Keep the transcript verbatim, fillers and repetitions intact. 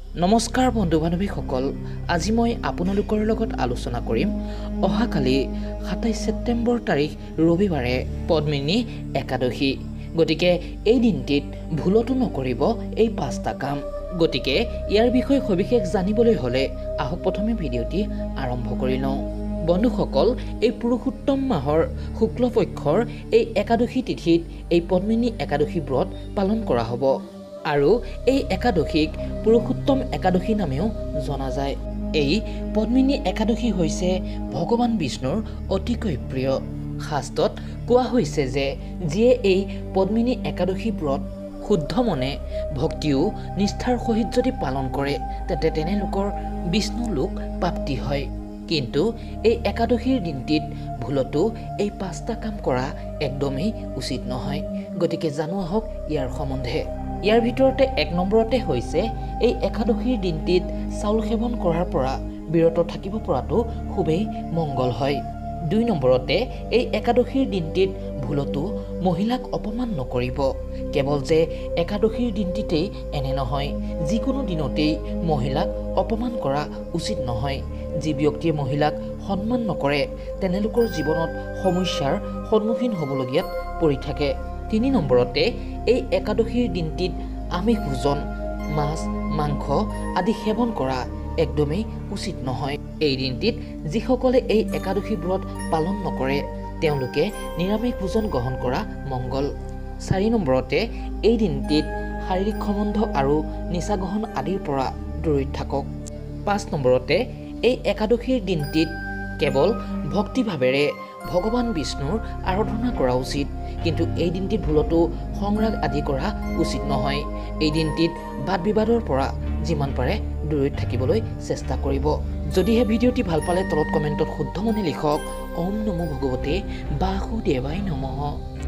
নমস্কাৰ বন্ধু বান্ধৱীসকল, আজি মই আপোনালোকৰ লগত আলোচনা কৰিম অহাকালি সাতাইছ ছেপ্টেম্বৰ তাৰিখ ৰবিবাৰে পদ্মিনী একাদশী। গতিকে এই দিনটিত ভুলতো নকৰিব এই পাঁচটা কাম। গতিকে ইয়াৰ বিষয়ে সবিশেষ জানিবলৈ হ'লে আহক প্ৰথমে ভিডিঅ'টি আৰম্ভ কৰি লওঁ। বন্ধুসকল, এই পুৰুষোত্তম মাহৰ শুক্লপক্ষৰ এই একাদশী তিথিত এই পদ্মিনী একাদশী ব্ৰত পালন কৰা হ'ব আৰু এই একাদশীক পুৰুষোত্তম একাদশী নামেও জনা যায়। এই পদ্মিনী একাদশী হৈছে ভগৱান বিষ্ণুৰ অতিকৈ প্ৰিয়। শাস্ত্ৰত কোৱা হৈছে যে যিয়ে এই পদ্মিনী একাদশী ব্ৰত শুদ্ধ মনে ভক্তিও নিষ্ঠাৰ সহিত যদি পালন কৰে তেন্তে তেনেলোকৰ বিষ্ণু লোক প্ৰাপ্তি হয়। কিন্তু এই একাদশীৰ দিনটিত ভুলতো এই পাঁচটা কাম কৰা একদমেই উচিত নহয়। গতিকে জানো আহক ইয়াৰ সম্বন্ধে। ইয়াৰ ভিতৰতে এক নম্বৰতে হৈছে এই একাদশীৰ দিনটিত চাউল সেৱন কৰাৰ পৰা বিৰত থাকিব পৰাটো খুবেই মংগল হয়। দুই নম্বৰতে এই একাদশীৰ দিনটিত ভুলতো মহিলাক অপমান নকৰিব। কেৱল যে একাদশীৰ দিনটিতেই এনে নহয়, যিকোনো দিনতেই মহিলাক অপমান কৰা উচিত নহয়। যি ব্যক্তিয়ে মহিলাক সন্মান নকৰে তেনেলোকৰ জীৱনত সমস্যাৰ সন্মুখীন হ'বলগীয়াত পৰি থাকে। তিনি নম্বৰতে এই একাদশীৰ দিনটিত আমিষ ভোজন, মাছ মাংস আদি সেৱন কৰা একদমেই উচিত নহয়। এই দিনটিত যিসকলে এই একাদশী ব্ৰত পালন নকৰে তেওঁলোকে নিৰামিষ ভোজন গ্ৰহণ কৰা মংগল। চাৰি নম্বৰতে এই দিনটিত শাৰীৰিক সম্বন্ধ আৰু নিচা গ্ৰহণ আদিৰ পৰা দূৰৈত থাকক। পাঁচ নম্বৰতে এই একাদশীৰ দিনটিত কেৱল ভক্তিভাৱেৰে ভগৱান বিষ্ণুৰ আৰাধনা কৰা উচিত। কিন্তু এই দিনটিত ভুলতো সংৰাগ আদি কৰা উচিত নহয়। এই দিনটিত বাদ বিবাদৰ পৰা যিমান পাৰে দূৰৈত থাকিবলৈ চেষ্টা কৰিব। যদিহে ভিডিঅ'টি ভাল পালে তলত কমেণ্টত শুদ্ধ মনে লিখক ওম নমো ভগৱতে বাসুদেৱায় নমঃ।